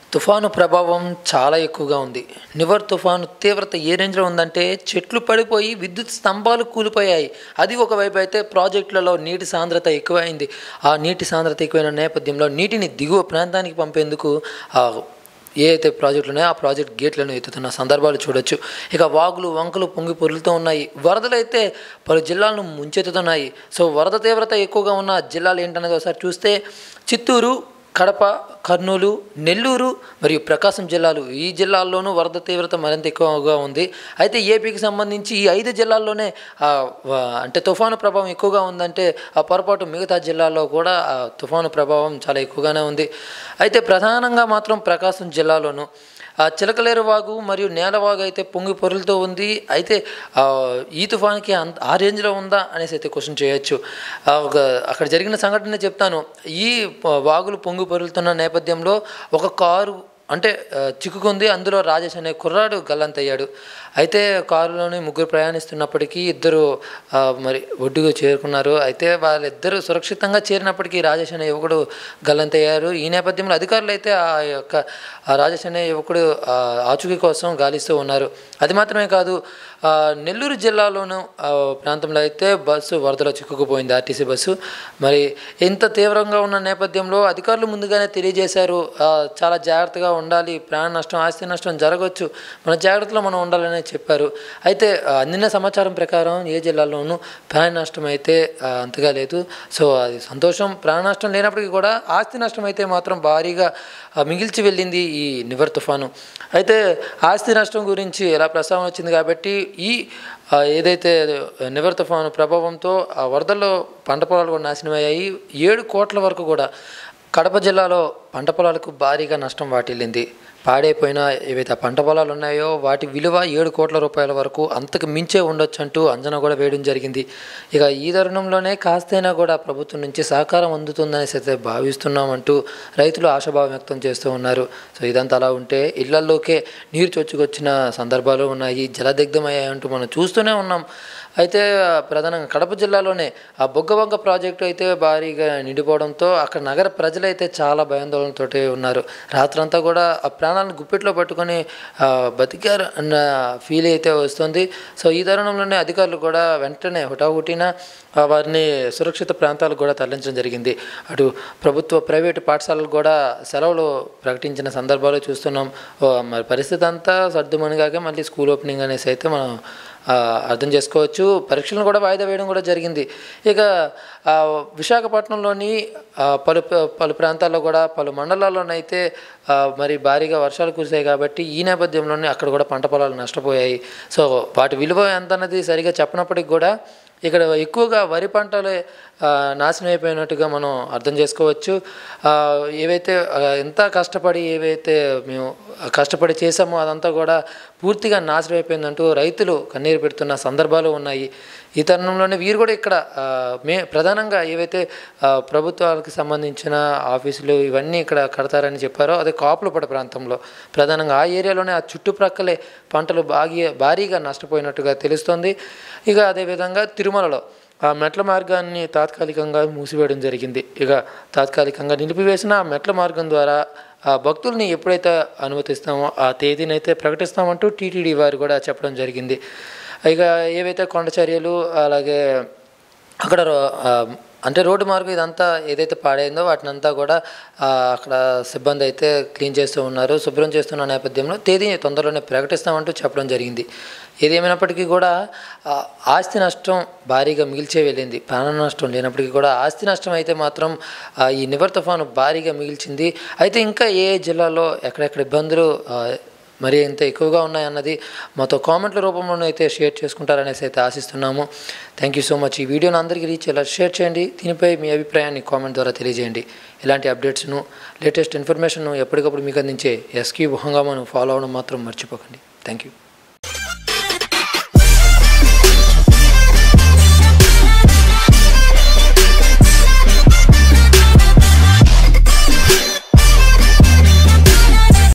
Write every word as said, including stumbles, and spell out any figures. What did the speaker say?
తుఫాను ప్రభావం చాలా ఎక్కువగా ఉంది. నివర్ తుఫాను తీవ్రత ఏ రేంజ్లో ఉందంటే చెట్లు పడిపోయి విద్యుత్ స్తంభాలు కూలిపోయాయి. అది ఒకవైపు అయితే ప్రాజెక్టులలో నీటి సాంద్రత ఎక్కువైంది. ఆ నీటి సాంద్రత ఎక్కువైన నేపథ్యంలో నీటిని దిగువ ప్రాంతానికి పంపేందుకు ఏ అయితే ప్రాజెక్టులు ఉన్నాయో ఆ ప్రాజెక్ట్ గేట్లను ఎత్తుతున్న సందర్భాలు చూడొచ్చు. ఇక వాగులు వంకలు పొంగి పొరులుతూ ఉన్నాయి. వరదలు అయితే పలు జిల్లాలను ముంచెత్తుతున్నాయి. సో వరద తీవ్రత ఎక్కువగా ఉన్న జిల్లాలు ఏంటనేది ఒకసారి చూస్తే చిత్తూరు, కడప, కర్నూలు, నెల్లూరు మరియు ప్రకాశం జిల్లాలు, ఈ జిల్లాల్లోనూ వరద తీవ్రత మరింత ఎక్కువగా ఉంది. అయితే ఏపీకి సంబంధించి ఈ ఐదు జిల్లాల్లోనే అంటే తుఫాను ప్రభావం ఎక్కువగా ఉందంటే ఆ పొరపాటు మిగతా జిల్లాల్లో కూడా ఆ తుఫాను ప్రభావం చాలా ఎక్కువగానే ఉంది. అయితే ప్రధానంగా మాత్రం ప్రకాశం జిల్లాలోనూ ఆ చిలకలేరు వాగు మరియు నేలవాగు అయితే పొంగి పొరులుతూ ఉంది. అయితే ఈ తుఫాన్కి అంత ఆ రేంజ్లో ఉందా అనేసి అయితే క్వశ్చన్ చేయొచ్చు. అక్కడ జరిగిన సంఘటన చెప్తాను. ఈ వాగులు పొంగి పొరులుతున్న నేపథ్యంలో ఒక కారు అంటే చిక్కుకుంది. అందులో రాజేష్ అనే కుర్రాడు గల్లంతయ్యాడు. అయితే కారులోని ముగ్గురు ప్రయాణిస్తున్నప్పటికీ ఇద్దరు మరి ఒడ్డుకు చేరుకున్నారు. అయితే వాళ్ళిద్దరూ సురక్షితంగా చేరినప్పటికీ రాజేష్ అనే యువకుడు గల్లంతయ్యారు. ఈ నేపథ్యంలో అధికారులు అయితే ఆ యొక్క రాజేష్ అనే యువకుడు ఆచూకీ కోసం గాలిస్తూ ఉన్నారు. అది మాత్రమే కాదు, నెల్లూరు జిల్లాలోను ప్రాంతంలో అయితే బస్సు వరదలో చిక్కుకుపోయింది, ఆర్టీసీ బస్సు. మరి ఇంత తీవ్రంగా ఉన్న నేపథ్యంలో అధికారులు ముందుగానే తెలియజేశారు, చాలా జాగ్రత్తగా ఉండాలి, ప్రాణ నష్టం ఆస్తి నష్టం జరగవచ్చు, మన జాగ్రత్తలో మనం ఉండాలని చెప్పారు. అయితే అందిన సమాచారం ప్రకారం ఏ జిల్లాలోనూ ప్రాణ నష్టం అయితే అంతగా లేదు. సో అది సంతోషం. ప్రాణ నష్టం లేనప్పటికీ కూడా ఆస్తి నష్టం అయితే మాత్రం భారీగా మిగిల్చి వెళ్ళింది ఈ నివర్ తుఫాను. అయితే ఆస్తి నష్టం గురించి ఎలా ప్రస్తావన వచ్చింది కాబట్టి ఈ ఏదైతే నివర్ తుఫాను ప్రభావంతో ఆ వరదల్లో పంట పొలాలు కూడా నాశనమయ్యాయి. ఏడు కోట్ల వరకు కూడా కడప జిల్లాలో పంట పొలాలకు భారీగా నష్టం వాటిల్లింది. పాడైపోయిన ఏవైతే పంట పొలాలు ఉన్నాయో వాటి విలువ ఏడు కోట్ల రూపాయల వరకు అంతకు మించే ఉండొచ్చు అంటూ అంచనా కూడా వేయడం జరిగింది. ఇక ఈ తరుణంలోనే కాస్తైనా కూడా ప్రభుత్వం నుంచి సహకారం అందుతుందనేసి అయితే భావిస్తున్నామంటూ రైతులు ఆశాభావం వ్యక్తం చేస్తూ ఉన్నారు. సో ఇదంతా అలా ఉంటే ఇళ్లలోకే నీరు చొచ్చుకొచ్చిన సందర్భాలు ఉన్నాయి, జలదిగ్ధమయ్యాయి అంటూ మనం చూస్తూనే ఉన్నాం. అయితే ప్రధానంగా కడప జిల్లాలోనే ఆ బొగ్గవంక ప్రాజెక్టు అయితే భారీగా నిండిపోవడంతో అక్కడ నగర ప్రజలైతే చాలా భయాందోళనతో ఉన్నారు. రాత్రంతా కూడా ఆ ప్రాణాలను గుప్పెట్లో పట్టుకొని బతికారు అన్న ఫీల్ అయితే వస్తుంది. సో ఈ తరుణంలోనే అధికారులు కూడా వెంటనే హుటాహుటిన వారిని సురక్షిత ప్రాంతాలకు కూడా తరలించడం జరిగింది. అటు ప్రభుత్వ ప్రైవేటు పాఠశాలలు కూడా సెలవులు ప్రకటించిన సందర్భాలు చూస్తున్నాం. మరి పరిస్థితి అంతా సర్దుమణిగాక మళ్ళీ స్కూల్ ఓపెనింగ్ అనేసి అయితే మనం అర్థం చేసుకోవచ్చు. పరీక్షలను కూడా వాయిదా వేయడం కూడా జరిగింది. ఇక విశాఖపట్నంలోని పలు పలు ప్రాంతాల్లో కూడా పలు మండలాల్లోనైతే మరి భారీగా వర్షాలు కురిశాయి కాబట్టి ఈ నేపథ్యంలోనే అక్కడ కూడా పంట పొలాలు నష్టపోయాయి. సో వాటి విలువ ఎంత అన్నది సరిగా చెప్పనప్పటికి కూడా ఇక్కడ ఎక్కువగా వరి పంటలే నాశనం అయిపోయినట్టుగా మనం అర్థం చేసుకోవచ్చు. ఏవైతే ఎంత కష్టపడి ఏవైతే మేము కష్టపడి చేసామో అదంతా కూడా పూర్తిగా నాశనం అయిపోయిందంటూ రైతులు కన్నీరు పెడుతున్న సందర్భాలు ఉన్నాయి. ఈ తరుణంలోనే వీరు కూడా ఇక్కడ మే ప్రధానంగా ఏవైతే ప్రభుత్వాలకు సంబంధించిన ఆఫీసులు ఇవన్నీ ఇక్కడ కడతారని చెప్పారో అదే కాపులపడ ప్రాంతంలో ప్రధానంగా ఆ ఏరియాలోనే ఆ చుట్టుప్రక్కలే పంటలు బాగా భారీగా నష్టపోయినట్టుగా తెలుస్తోంది. ఇక అదేవిధంగా తిరుమలలో ఆ మెట్ల మార్గాన్ని తాత్కాలికంగా మూసివేయడం జరిగింది. ఇక తాత్కాలికంగా నిలిపివేసిన ఆ మెట్ల మార్గం ద్వారా ఆ భక్తుల్ని ఎప్పుడైతే అనుమతిస్తామో ఆ తేదీని అయితే ప్రకటిస్తామంటూ టీటీడీ వారు కూడా చెప్పడం జరిగింది. ఇక ఏవైతే కొండ చర్యలు అలాగే అక్కడ అంటే రోడ్డు మార్గం ఇదంతా ఏదైతే పాడైందో వాటిని అంతా కూడా అక్కడ సిబ్బంది అయితే క్లీన్ చేస్తూ ఉన్నారు, శుభ్రం చేస్తున్న నేపథ్యంలో తేదీని తొందరలోనే ప్రకటిస్తామంటూ చెప్పడం జరిగింది. ఏదేమైనప్పటికీ కూడా ఆస్తి నష్టం భారీగా మిగిల్చే వెళ్ళింది. ప్రాణ నష్టం లేనప్పటికీ కూడా ఆస్తి నష్టం అయితే మాత్రం ఈ నివర్ తుఫాను భారీగా మిగిల్చింది. అయితే ఇంకా ఏ జిల్లాలో ఎక్కడెక్కడ ఇబ్బందులు మరి ఎంత ఎక్కువగా ఉన్నాయన్నది మాతో కామెంట్ల రూపంలోనే అయితే షేర్ చేసుకుంటారనేసి అయితే ఆశిస్తున్నాము. Thank you so much. ఈ వీడియోని అందరికీ రీచ్ అయ్యేలా షేర్ చేయండి. దీనిపై మీ అభిప్రాయాన్ని కామెంట్ ద్వారా తెలియజేయండి. ఇలాంటి అప్డేట్స్ను లేటెస్ట్ ఇన్ఫర్మేషన్ను ఎప్పటికప్పుడు మీకు అందించే ఎస్క్యూబ్ హంగామాను ఫాలో అవ్వడం మాత్రం మర్చిపోకండి. Thank you.